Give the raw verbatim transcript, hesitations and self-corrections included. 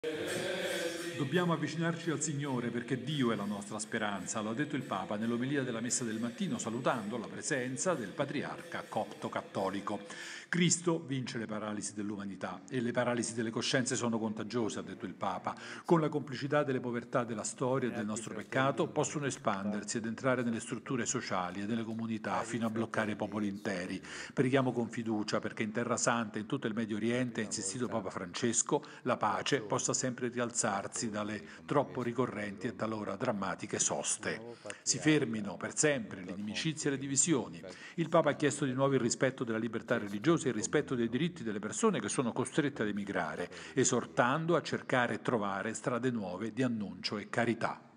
Dobbiamo avvicinarci al Signore perché Dio è la nostra speranza, lo ha detto il Papa nell'omelia della Messa del mattino salutando la presenza del patriarca copto cattolico. Cristo vince le paralisi dell'umanità e le paralisi delle coscienze sono contagiose, ha detto il Papa. Con la complicità delle povertà della storia e del nostro peccato possono espandersi ed entrare nelle strutture sociali e nelle comunità fino a bloccare popoli interi. Preghiamo con fiducia perché in Terra Santa e in tutto il Medio Oriente, ha insistito Papa Francesco, la pace possa sempre rialzarsi dalle troppo ricorrenti e talora drammatiche soste. Si fermino per sempre l'inimicizia e le divisioni. Il Papa ha chiesto di nuovo il rispetto della libertà religiosa e il rispetto dei diritti delle persone che sono costrette ad emigrare, esortando a cercare e trovare strade nuove di annuncio e carità.